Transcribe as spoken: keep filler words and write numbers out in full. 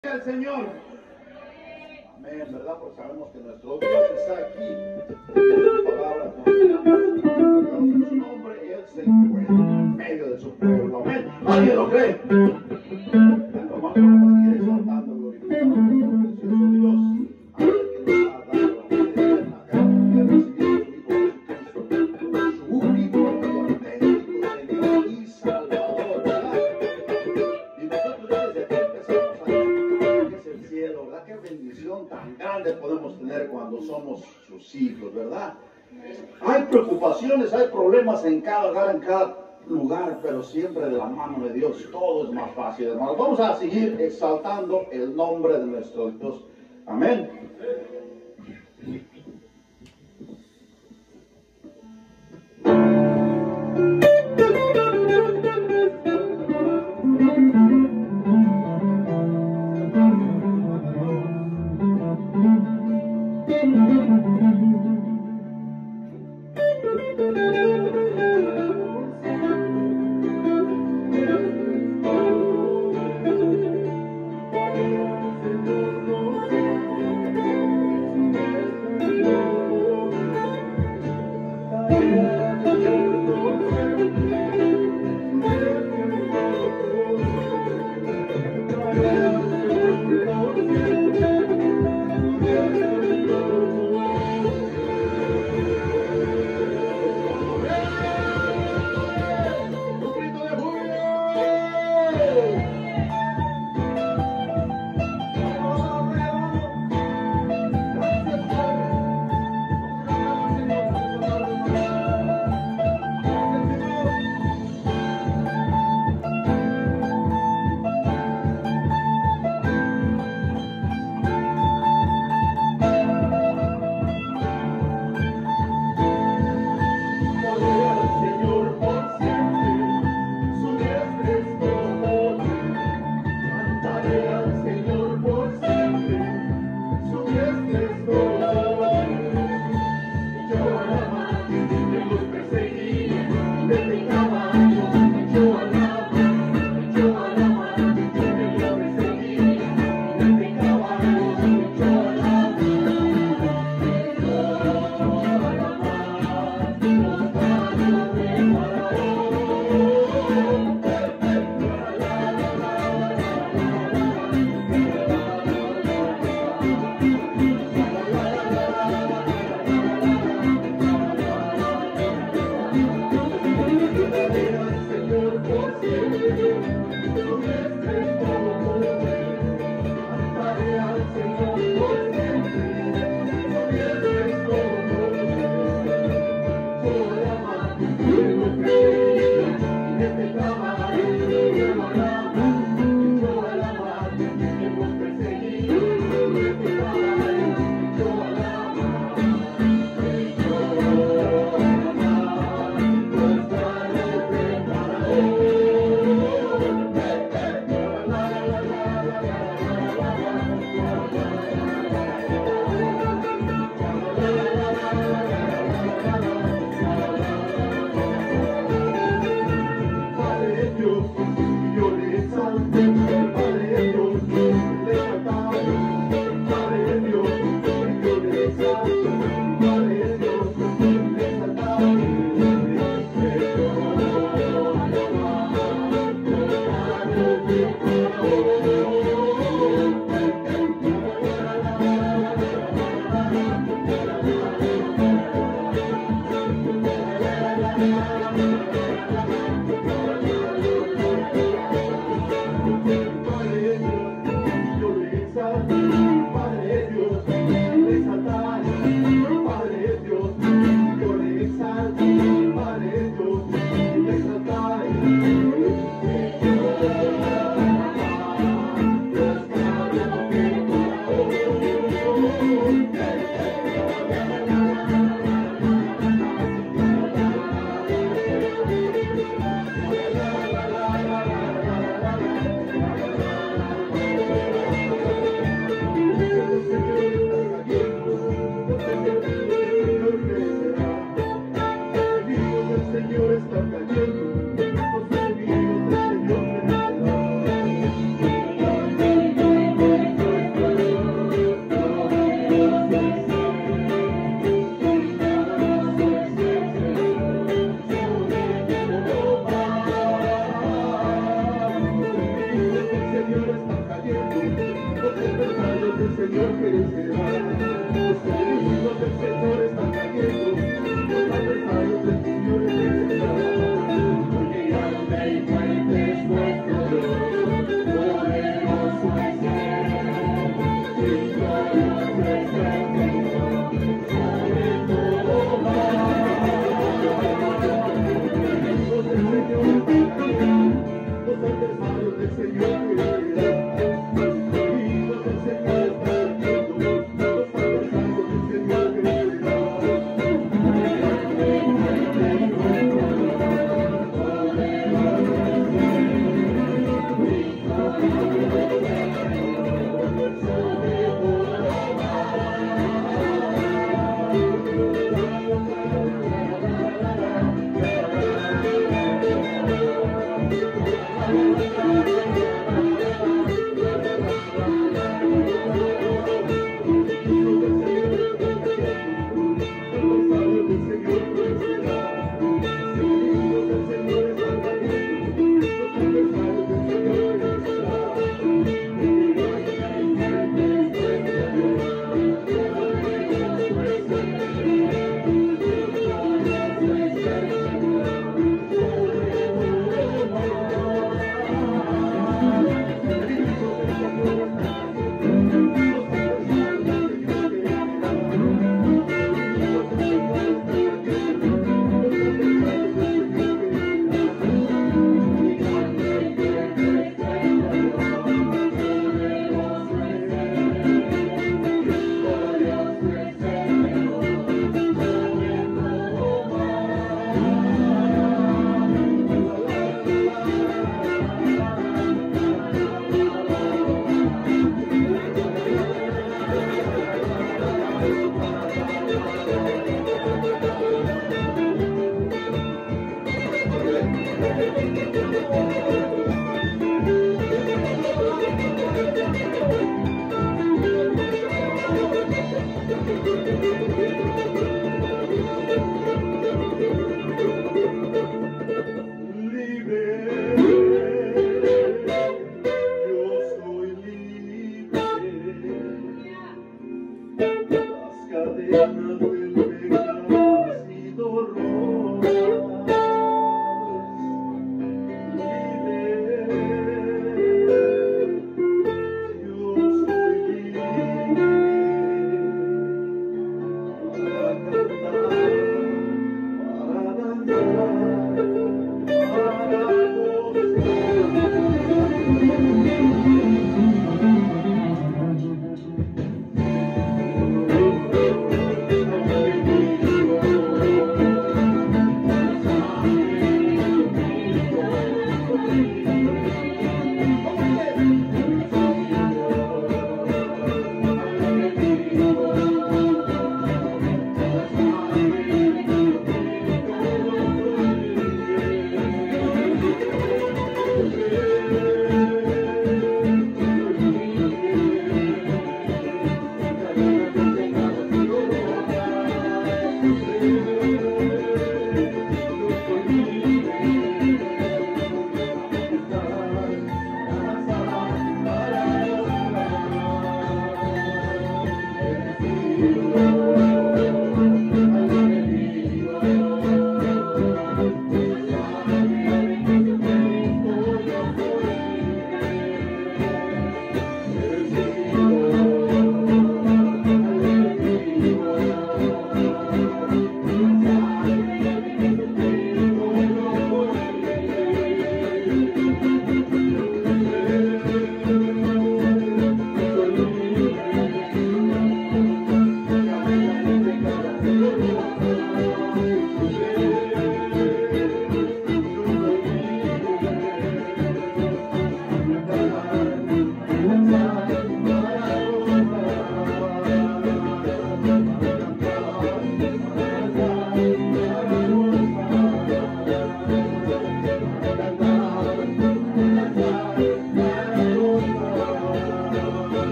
al Señor. Amén, ¿verdad? Porque sabemos que nuestro Dios está aquí. Sus palabras nos su nombre y Él se encuentra en medio de su pueblo. Amén. ¿Alguien lo cree? Hermanos, vamos a seguir exaltando, glorificando a nuestro precioso Dios. Aquel que nos ha dado la vida eterna, que ha recibido su Hijo Jesucristo, su único y auténtico Señor y Salvador, ¿verdad? Y nosotros desde aquí empezamos a ver qué es el cielo, ¿verdad? Qué bendición tan grande podemos tener cuando somos sus hijos, ¿verdad? Hay preocupaciones, hay problemas en cada hogar, en cada lugar, pero siempre de la mano de Dios todo es más fácil, hermanos. Vamos a seguir exaltando el nombre de nuestro Dios. Amén. Señor crecerá. Los enemigos del Señor están cayendo, los adversarios del Señor crecerán. Porque grande y fuerte es nuestro Dios, poderoso es Él, victorioso es el Señor, sobre todo más. Los enemigos del Señor están cayendo, los adversarios del Señor crecerán.